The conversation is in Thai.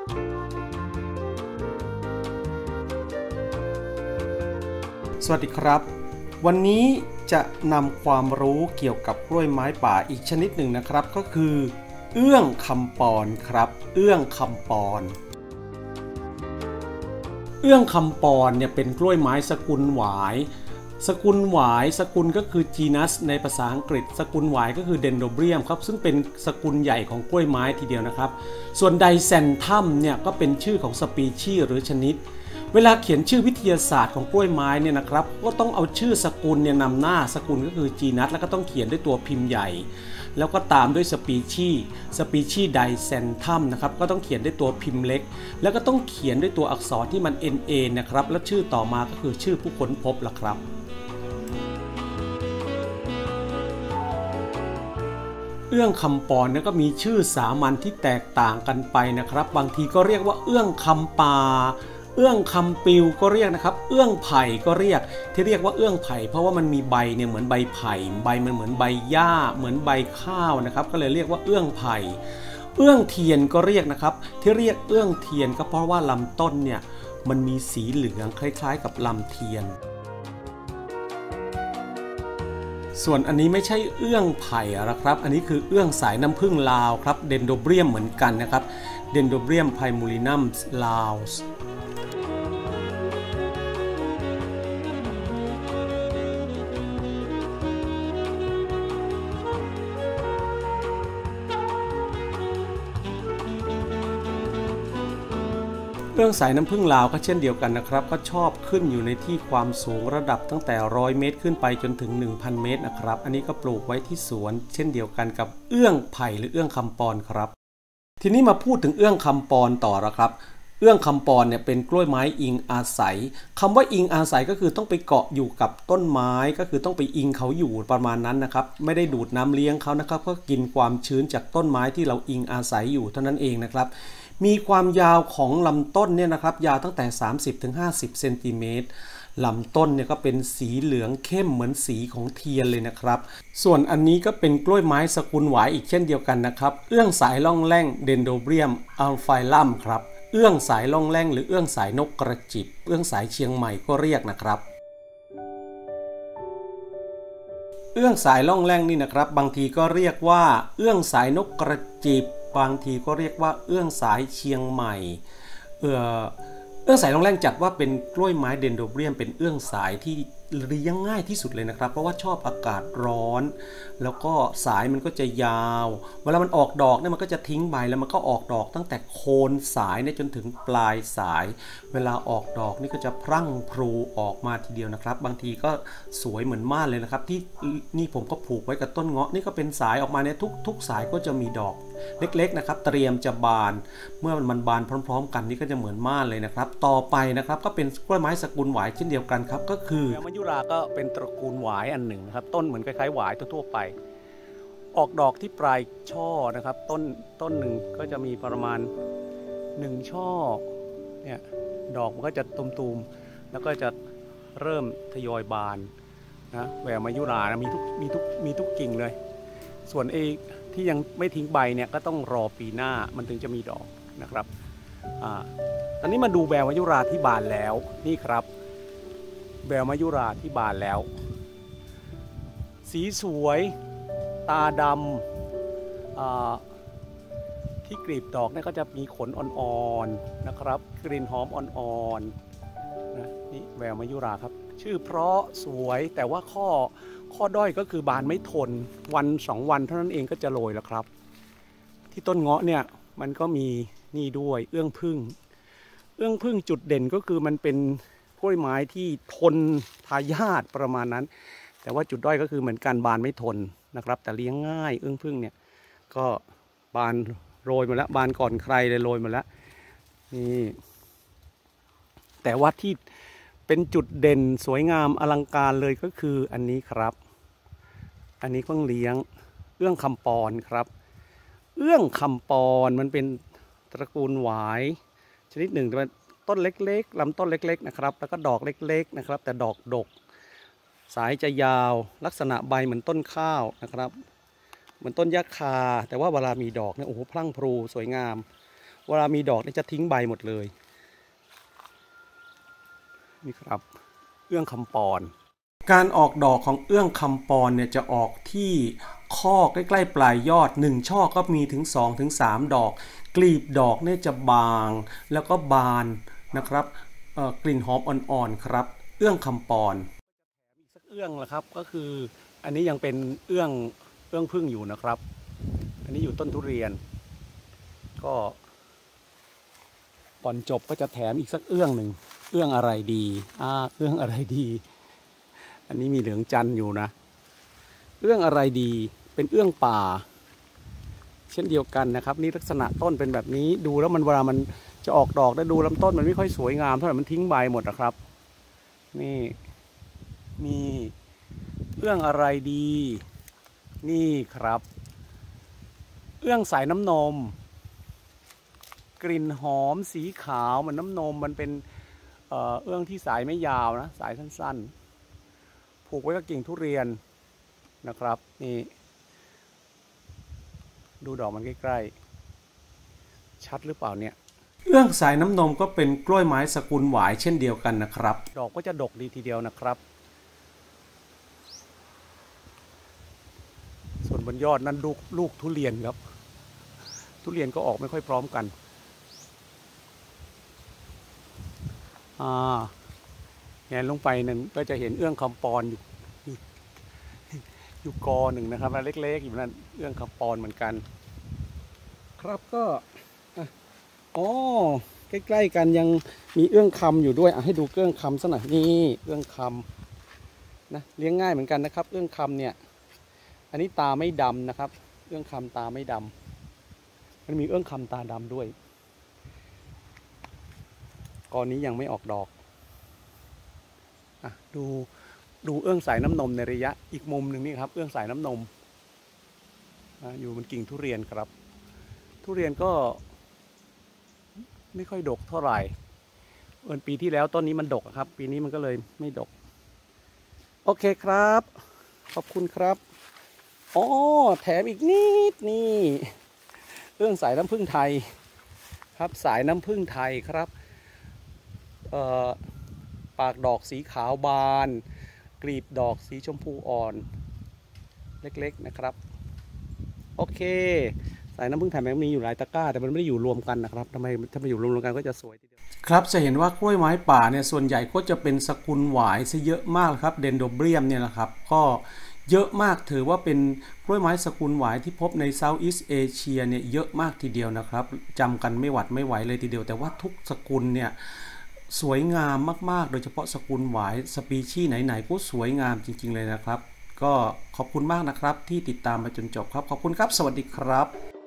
สวัสดีครับวันนี้จะนำความรู้เกี่ยวกับกล้วยไม้ป่าอีกชนิดหนึ่งนะครับก็คือเอื้องคำปอนครับเอื้องคำปอนเอื้องคำปอนเนี่ยเป็นกล้วยไม้สกุลหวายสกุลหวายสกุลก็คือ genus ในภาษาอังกฤษสกุลหวายก็คือ Dendrobium ครับซึ่งเป็นสกุลใหญ่ของกล้วยไม้ทีเดียวนะครับส่วน Dicentum เนี่ยก็เป็นชื่อของสปีชีส์หรือชนิดเวลาเขียนชื่อวิทยาศาสตร์ของกล้วยไม้เนี่ยนะครับก็ต้องเอาชื่อสกุลเนี่ยนำหน้าสกุลก็คือ genus แล้วก็ต้องเขียนด้วยตัวพิมพ์ใหญ่แล้วก็ตามด้วยสปีชีส์ Dicentum นะครับก็ต้องเขียนด้วยตัวพิมพ์เล็กแล้วก็ต้องเขียนด้วยตัวอักษรที่มัน NA นะครับแล้วชื่อต่อมาก็คือชื่อผู้ค้นพบล่ะครับเอื้องคำปอนเนี่ยก็มีชื่อสามัญที่แตกต่างกันไปนะครับบางทีก็เรียกว่าเอื้องคำปาเอื้องคำปิวก็เรียกนะครับเอื้องไผ่ก็เรียกที่เรียกว่าเอื้องไผ่เพราะว่ามันมีใบเนี่ยเหมือนใบไผ่ใบมันเหมือนใบหญ้าเหมือนใบข้าวนะครับก็เลยเรียกว่าเอื้องไผ่เอื้องเทียนก็เรียกนะครับที่เรียกเอื้องเทียนก็เพราะว่าลำต้นเนี่ยมันมีสีเหลืองคล้ายๆกับลำเทียนส่วนอันนี้ไม่ใช่เอื้องไผ่นะครับอันนี้คือเอื้องสายน้ำผึ้งลาวครับเดนโดเบียมเหมือนกันนะครับเดนโดเบียมไพมูลินัมลาวเรื่องสายน้ำผึ้งลาวก็เช่นเดียวกันนะครับก็ชอบขึ้นอยู่ในที่ความสูงระดับตั้งแต่100 เมตรขึ้นไปจนถึง 1,000 เมตรนะครับอันนี้ก็ปลูกไว้ที่สวนเช่นเดียวกันกับเอื้องไผ่หรือเอื้องคำปอนครับทีนี้มาพูดถึงเอื้องคำปอนต่อละครับเอื้องคำปอนเนี่ยเป็นกล้วยไม้อิงอาศัยคำว่าอิงอาศัยก็คือต้องไปเกาะอยู่กับต้นไม้ก็คือต้องไปอิงเขาอยู่ประมาณนั้นนะครับไม่ได้ดูดน้ำเลี้ยงเขานะครับก็กินความชื้นจากต้นไม้ที่เราอิงอาศัยอยู่เท่านั้นเองนะครับมีความยาวของลำต้นเนี่ยนะครับยาวตั้งแต่ 30-50 เซนติเมตรลำต้นเนี่ยก็เป็นสีเหลืองเข้มเหมือนสีของเทียนเลยนะครับส่วนอันนี้ก็เป็นกล้วยไม้สกุลหวายอีกเช่นเดียวกันนะครับเอื้องสายล่องแร่งเดนโดเบียมอัลไฟลัมครับเอื้องสายล่องแร่งหรือเอื้องสายนกกระจิบเอื้องสายเชียงใหม่ก็เรียกนะครับเอื้องสายล่องแร่งนี่นะครับบางทีก็เรียกว่าเอื้องสายนกกระจิบบางทีก็เรียกว่าเอื้องสายเชียงใหม่เอื้องสายล่องแร่งจัดว่าเป็นกล้วยไม้เดนโดเบียมเป็นเอื้องสายที่เลี้ยงง่ายที่สุดเลยนะครับเพราะว่าชอบอากาศร้อนแล้วก็สายมันก็จะยาวเวลามันออกดอกเนี่ยมันก็จะทิ้งใบแล้วมันก็ออกดอกตั้งแต่โคนสายเนี่ยจนถึงปลายสายเวลาออกดอกนี่ก็จะพรั่งพรูออกมาทีเดียวนะครับบางทีก็สวยเหมือนม่านเลยนะครับที่นี่ผมก็ผูกไว้กับต้นเงาะนี่ก็เป็นสายออกมาเนี่ยทุกสายก็จะมีดอกเล็กๆนะครับเตรียมจะบานเมื่อมันบานพร้อมๆกันนี่ก็จะเหมือนม่านเลยนะครับต่อไปนะครับก็เป็นกล้วยไม้สกุลหวายเช่นเดียวกันครับก็คือแมวมัจจุราก็เป็นตระกูลหวายอันหนึ่งนะครับต้นเหมือนคล้ายๆหวายทั่วๆไปออกดอกที่ปลายช่อนะครับต้นหนึ่งก็จะมีประมาณ1ช่อเนี่ยดอกมันก็จะตุ่มๆแล้วก็จะเริ่มทยอยบานนะแววมัจจุรานะมีทุกกิ่งเลยส่วนที่ยังไม่ทิ้งใบเนี่ยก็ต้องรอปีหน้ามันถึงจะมีดอกนะครับตอนนี้มาดูแววมัจจุราที่บานแล้วนี่ครับแววมัจจุราที่บานแล้วสีสวยตาดำที่กลีบดอกเนี่ยก็จะมีขนอ่อนๆนะครับกลิ่นหอมอ่อนๆนะนี่แววมัจจุราครับชื่อเพราะสวยแต่ว่าข้อด้อยก็คือบานไม่ทนวัน2 วันเท่านั้นเองก็จะโรยแล้วครับที่ต้นเงาะเนี่ยมันก็มีนี่ด้วยเอื้องผึ้งจุดเด่นก็คือมันเป็นกล้วยไม้ที่ทนทายาทประมาณนั้นแต่ว่าจุดด้อยก็คือเหมือนกันบานไม่ทนนะครับแต่เลี้ยงง่ายเอื้องผึ้งเนี่ยก็บานโรยมาแล้วบานก่อนใครเลยโรยมาแล้วนี่แต่ว่าที่เป็นจุดเด่นสวยงามอลังการเลยก็คืออันนี้ครับอันนี้เพิ่งเลี้ยงเอื้องคำปอนครับเอื้องคำปอนมันเป็นตระกูลหวายชนิดหนึ่งแต่ต้นเล็กๆลำต้นเล็กๆนะครับแล้วก็ดอกเล็กๆนะครับแต่ดอกดกสายจะยาวลักษณะใบเหมือนต้นข้าวนะครับเหมือนต้นยะคาแต่ว่าเวลามีดอกเนี่ยโอ้โหพลั่งพลูสวยงามเวลามีดอกนี่จะทิ้งใบหมดเลยนี่ครับเอื้องคำปอนการออกดอกของเอื้องคำปอนเนี่ยจะออกที่ข้อใกล้ๆปลายยอด1ช่อก็มีถึง2-3 ดอกกลีบดอกเนี่ยจะบางแล้วก็บานนะครับกลิ่นหอมอ่อนๆครับเอื้องคำปอนอีกสักเอื้องละครับก็คืออันนี้ยังเป็นเอื้องพึ่งอยู่นะครับอันนี้อยู่ต้นทุเรียนก็ก่อนจบก็จะแถมอีกสักเอื้องหนึ่งเอื้องอะไรดีเอื้องอะไรดีอันนี้มีเหลืองจันทร์อยู่นะเอื้องอะไรดีเป็นเอื้องป่าเช่นเดียวกันนะครับนี่ลักษณะต้นเป็นแบบนี้ดูแล้วมันเวลามันจะออกดอกได้ดูลำต้นมันไม่ค่อยสวยงามเท่าไหร่มันทิ้งใบหมดนะครับนี่มีเอื้องอะไรดีนี่ครับเอื้องสายน้ำนมกลิ่นหอมสีขาวเหมือนน้ำนมมันเป็นเอื้องที่สายไม่ยาวนะสายสั้นๆผูกไว้กับกิ่งทุเรียนนะครับนี่ดูดอกมันใกล้ๆชัดหรือเปล่าเนี่ยเอื้องสายน้ำนมก็เป็นกล้วยไม้สกุลหวายเช่นเดียวกันนะครับดอกก็จะดกดีทีเดียวนะครับส่วนบนยอดนั้นลูกทุเรียนครับทุเรียนก็ออกไม่ค่อยพร้อมกันแงนลงไปนั่นก็จะเห็นเอื้องคำปอนอยู่กอหนึ่งนะครับเล็กๆอยู่นั่นเอื้องคำปอนเหมือนกันครับก็ใกล้ๆกันยังมีเอื้องคำอยู่ด้วยให้ดูเอื้องคำสักหน่อยนี่เอื้องคำนะเลี้ยงง่ายเหมือนกันนะครับเอื้องคำเนี่ยอันนี้ตาไม่ดำนะครับเอื้องคำตาไม่ดำมันมีเอื้องคำตาดำด้วยกอนี้ยังไม่ออกดอกดูเอื้องสายน้ำนมในระยะอีกมุมหนึ่งนี่ครับเอื้องสายน้ำนมอยู่บนกิ่งทุเรียนครับทุเรียนก็ไม่ค่อยดกเท่าไหร่ปีที่แล้วต้นนี้มันดกครับปีนี้มันก็เลยไม่ดกโอเคครับขอบคุณครับแถมอีกนิดนี่เอื้องสายน้ำผึ้งไทยครับสายน้ำผึ้งไทยครับปากดอกสีขาวบานกลีบดอกสีชมพูอ่อนเล็กๆนะครับโอเคสายน้ำผึ้งไทยมันมีอยู่หลายตะกร้าแต่มันไม่ได้อยู่รวมกันนะครับถ้ามาอยู่รวมกันก็จะสวยทีเดียวครับจะเห็นว่ากล้วยไม้ป่าเนี่ยส่วนใหญ่ก็จะเป็นสกุลหวายซะเยอะมากครับเดนโดเบรียมเนี่ยนะครับก็เยอะมากถือว่าเป็นกล้วยไม้สกุลหวายที่พบในเซาท์อีสต์เอเชียเนี่ยเยอะมากทีเดียวนะครับจำกันไม่หวัดไม่ไหวเลยทีเดียวแต่ว่าทุกสกุลเนี่ยสวยงามมากๆโดยเฉพาะสกุลหวายสปีชีส์ไหนๆก็สวยงามจริงๆเลยนะครับก็ขอบคุณมากนะครับที่ติดตามมาจนจบครับขอบคุณครับสวัสดีครับ